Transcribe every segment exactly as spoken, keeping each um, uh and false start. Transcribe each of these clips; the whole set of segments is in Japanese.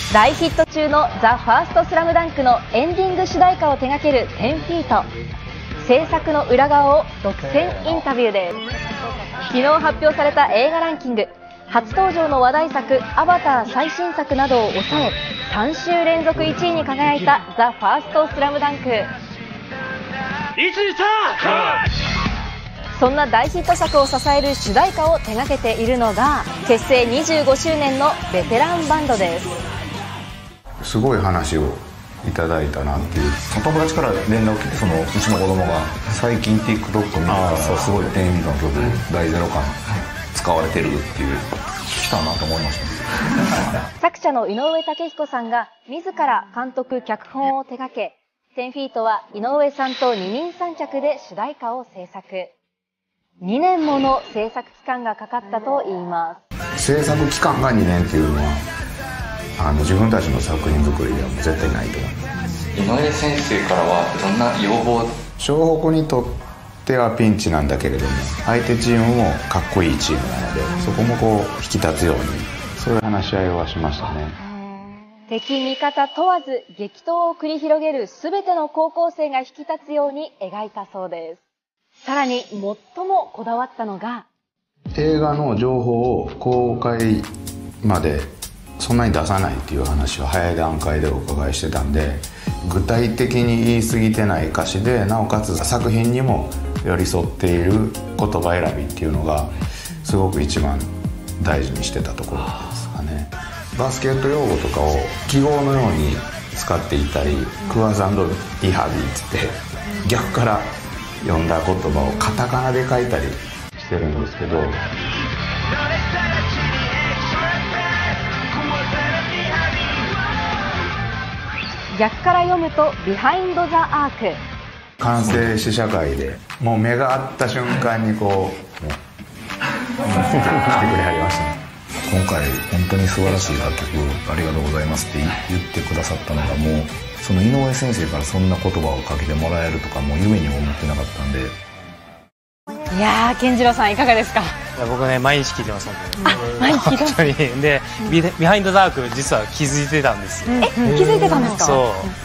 大ヒット中のザ・ファーストスラムダンクのエンディング主題歌を手掛けるテンフィート。制作の裏側を独占インタビューです。昨日発表された映画ランキング、初登場の話題作アバター最新作などを抑えさん週連続いちいに輝いたザ・ファーストスラムダンク。そんな大ヒット作を支える主題歌を手掛けているのが結成にじゅうごしゅうねんのベテランバンドです。 すごい話をいただいたなっていう。 友達から連絡を来て、そのうちの子供が最近 TikTok 見たらすごいテンフィートの曲大ゼロ感使われてるっていう来たなと思いました。 作者の井上武彦さんが自ら監督脚本を手掛け、テンフィートは井上さんと二人三脚で主題歌を制作。にねんもの制作期間がかかったといいます。 制作期間がにねんっていうのはあの自分たちの作品作りではもう絶対ないと思います。 井上先生からはどんな要望？ 湘北にとってはピンチなんだけれども、相手チームもかっこいいチームなので、そこもこう引き立つように、そういう話し合いはしましたね。 敵味方問わず激闘を繰り広げる全ての高校生が引き立つように描いたそうです。さらに最もこだわったのが、 映画の情報を公開までそんなに出さないっていう話を早い段階でお伺いしてたんで、具体的に言い過ぎてない歌詞で、なおかつ作品にも寄り添っている言葉選びっていうのがすごく一番大事にしてたところですかね。バスケット用語とかを記号のように使っていたり、クワザンドリハビーっつって逆から読んだ言葉をカタカナで書いたりしてるんですけど、 逆から読むとビハインド・ザ・アーク。 完成試写会でもう目が合った瞬間にこうもう来てくれはりましたね。 今回本当に素晴らしい楽曲ありがとうございますって言ってくださったのが、もうその井上先生からそんな言葉をかけてもらえるとかもう夢にも思ってなかったんで。 いやー、健次郎さんいかがですか？ いや僕ね、毎日聞いてます。 あ、毎日聞いてます。 で、ビ、ビハインド・ザ・アーク実は気づいてたんですよ。 え、気づいてたんですか？ そう、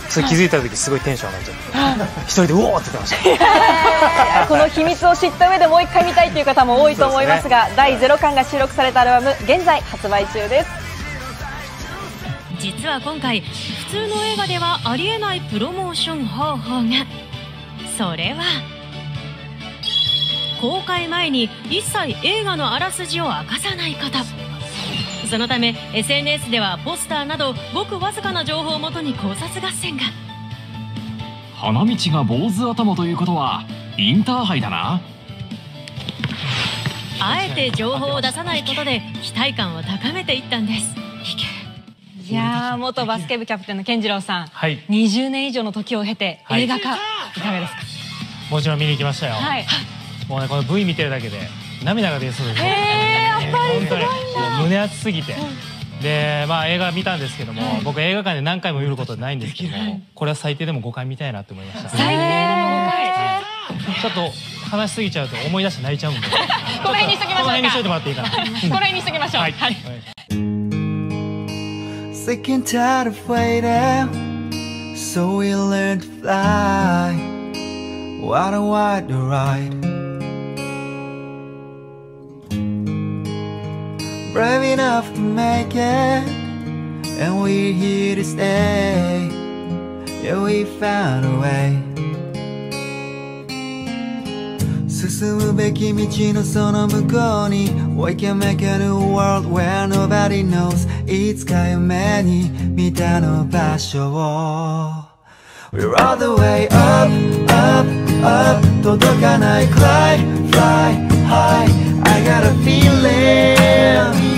それ気づいた時すごいテンション上がっちゃって一人でうおーって言ってました。 この秘密を知った上でもう一回見たいという方も多いと思いますが、だいゼロかんが収録されたアルバム現在発売中です。 実は今回普通の映画ではありえないプロモーション方法が。それは公開前に一切映画のあらすじを明かさないこと。そのため エスエヌエス ではポスターなどごくわずかな情報をもとに考察合戦が。 花道が坊主頭ということはインターハイだな。 あえて情報を出さないことで期待感を高めていったんです。 いやー、元バスケ部キャプテンの健次郎さん、 はい、 にじゅうねん以上の時を経て映画化、はい、いかがですか？ もちろん見に行きましたよ。はい、もうね、この ブイ 見てるだけで涙が出そうです。 えー、やっぱりすごいな。 胸熱すぎて、で、まあ映画見たんですけども、はい、僕映画館で何回も見ることないんですけども、これは最低でもごかい見たいなって思いました。 最低でもごかい。 ちょっと話しすぎちゃうと思い出して泣いちゃうんで、 この辺にしときましょうか。 この辺にしといてもらっていいかな。この辺にしときましょう。はい。はい。 Sick and tired of waiting, so we learned to fly. What a wild ride. Brave enough to make it, and we're here to stay. Yeah, we found a way. 進むべき道のその向こうに We can make a new world where nobody knows. いつか夢に見たの場所を We're all the way up, up, up 届かない Cry, fly, high I got a feeling